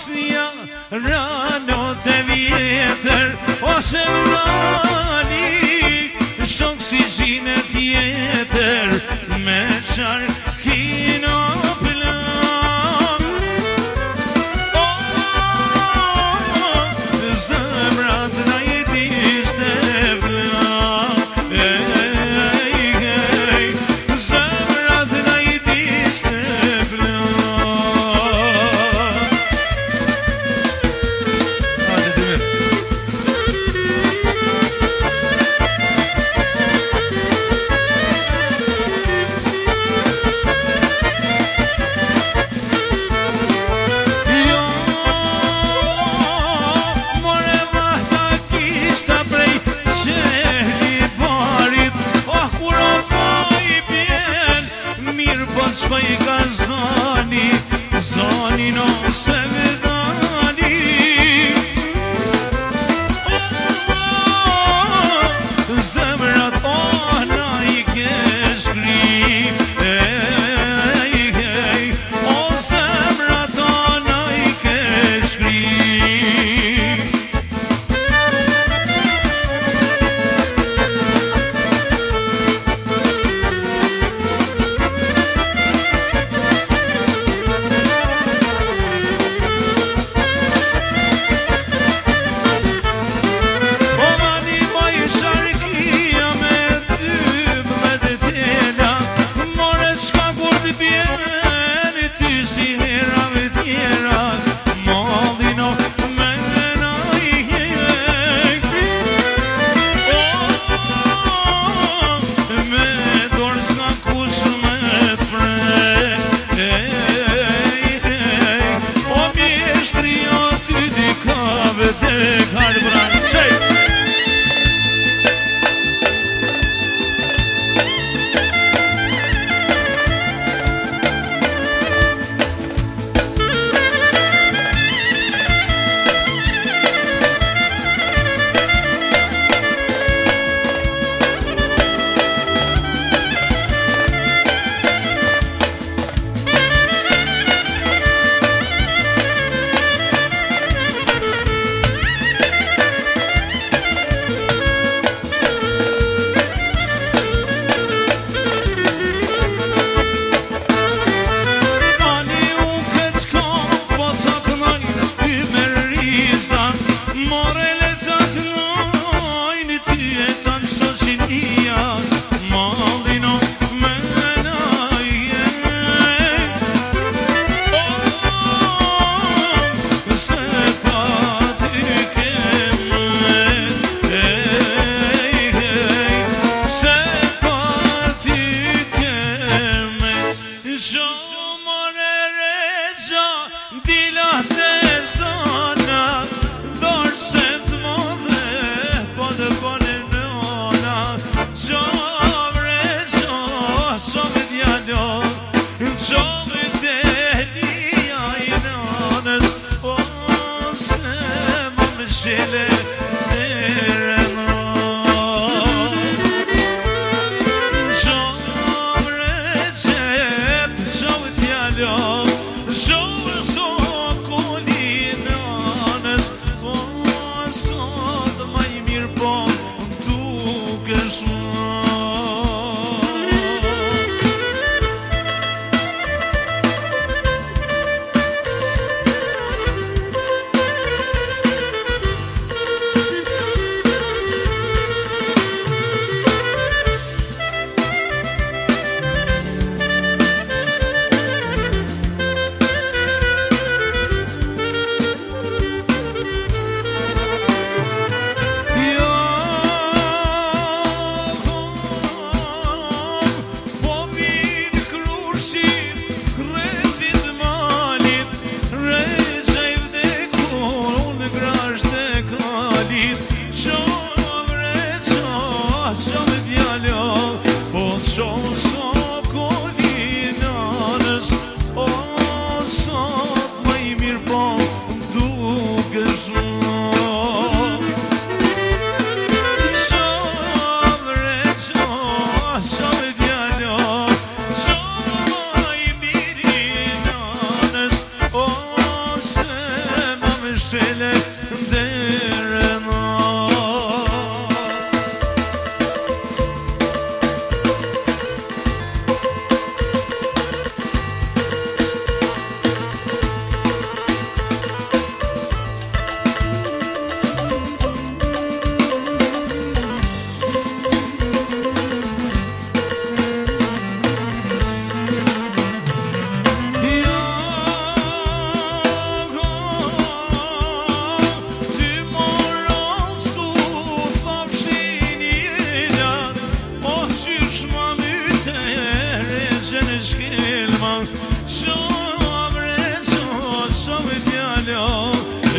Bosnia, rano të vjetër, ose vrani, shok si zhinë tjetër, me qarkin o plan. Zemrat na jetishte vlan, zemrat na jetishte vlan. Shkoj ka zoni, zoni no se vedani. Zemrat ona I ke shkri, o zemrat ona I ke shkri.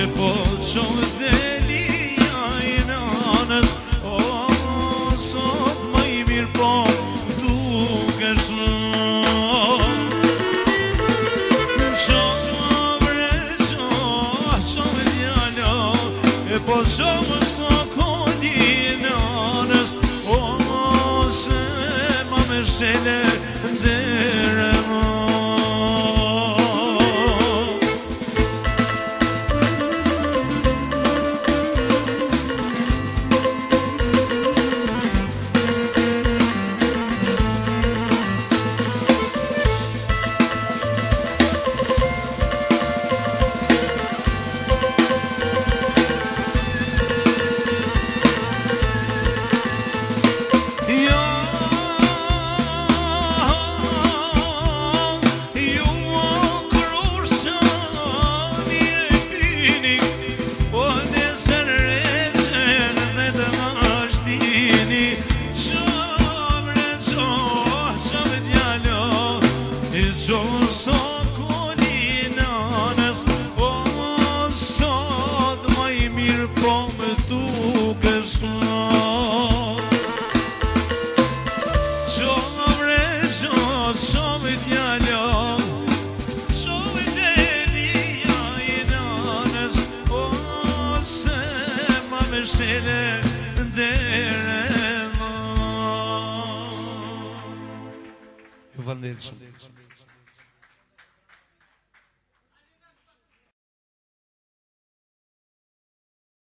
e po qonë delia i nanës, o, sot më i mirë po duke shumë. Qove djalo, e po qomë së kodi nanës, o, se ma me shele dere më. Qonë so koni nanës, o, sot ma i mirë po me duke shumë. Qonë bre qove djalo, qove delia i nanës, o, se ma me shele dere më. Ju falënderit shumë.